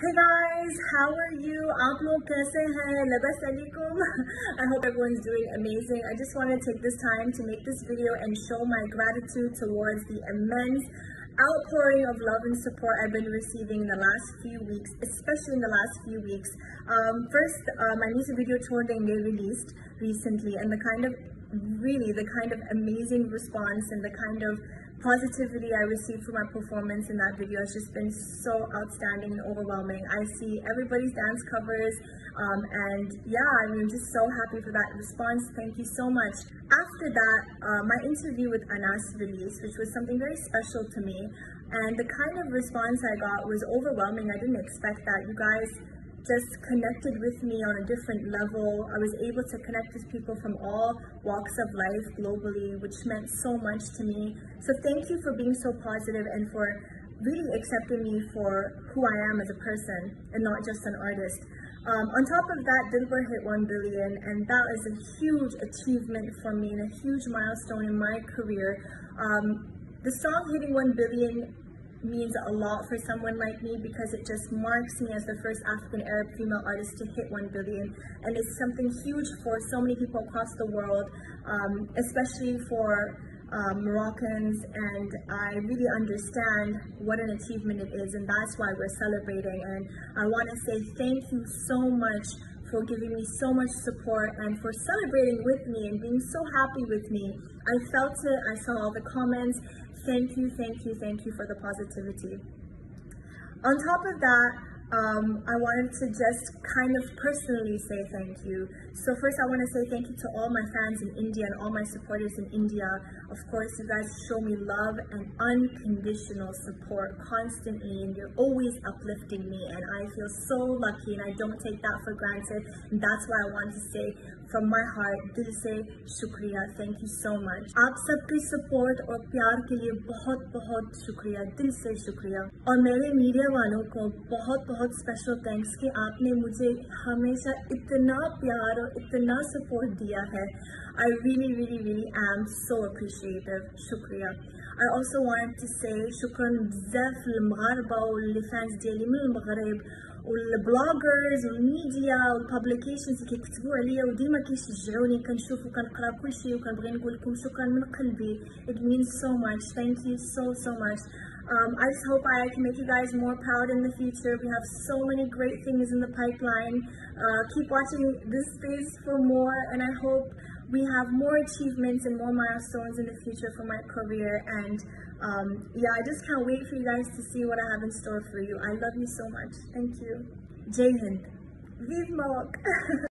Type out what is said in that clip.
Hey guys, how are you? आप लोग कैसे हैं? लबस अलैकुम. I hope everyone's doing amazing. I just want to take this time to make this video and show my gratitude towards the immense outpouring of love and support I've been receiving in the last few weeks, especially in the last few weeks. First, my music video Chhod Denge released recently, and the kind of amazing response and the kind of positivity I received from my performance in that video has just been so outstanding and overwhelming. I see everybody's dance covers, and yeah, I'm just so happy for that response. Thank you so much. After that, my interview with Anas released, which was something very special to me, and the kind of response I got was overwhelming. I didn't expect that. You guys just connected with me on a different level. I was able to connect with people from all walks of life globally, which meant so much to me. So thank you for being so positive and for really accepting me for who I am as a person and not just an artist. On top of that, Dilbar hit 1 billion, and that is a huge achievement for me and a huge milestone in my career. The song hitting 1 billion means a lot for someone like me because it just marks me as the first African Arab female artist to hit 1 billion, and it's something huge for so many people across the world, especially for Moroccans, and I really understand what an achievement it is, and that's why we're celebrating. And I want to say thank you so much for giving me so much support and for celebrating with me and being so happy with me. I felt it, I saw all the comments. Thank you for the positivity. On top of that, I wanted to just kind of personally say thank you. So first I want to say thank you to all my fans in India and all my supporters in India. Of course, you guys show me love and unconditional support constantly, and you're always uplifting me, and I feel so lucky, and I don't take that for granted. And that's why I want to say from my heart, dil se shukriya. Thank you so much. आप सबके support और प्यार के लिए बहुत बहुत शुक्रिया, दिल से शुक्रिया. और मेरे मीडिया वालों को बहुत बहुत स्पेशल थैंक्स कि आपने मुझे हमेशा इतना प्यार और इतना सपोर्ट दिया है. I really am so appreciative. शुक्रिया. I also wanted to say شكرا بزاف للمغاربة والفانز ديالي من المغرب والبلوجرز والميديا والبابليكيشنز اللي كيكتبوا عليا وديما كيشجعوني. كنشوف وكنقرا كل شيء وكنبغي نقول لكم شكرا من قلبي. It means so much. Thank you so much. I just hope I can make you guys more proud in the future. We have so many great things in the pipeline. Keep watching this space for more, and I hope we have more achievements and more milestones in the future for my career. And yeah, I just can't wait for you guys to see what I have in store for you. I love you so much. Thank you. Jai Hind. Vive Morocco.